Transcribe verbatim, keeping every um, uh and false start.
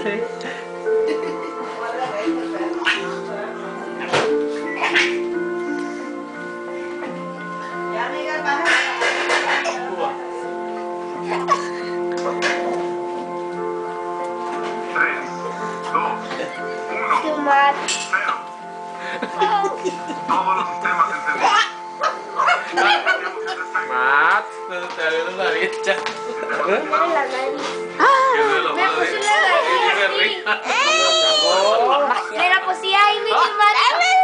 Ya, amiga, baja. tres, dos, uno, Too much. cero. Todos los sistemas encendidos. Matt, no te abrió la nariz ya. Mira la nariz. Me puse la nariz así. Oh, Me la puse ahí, Mickey Mouse.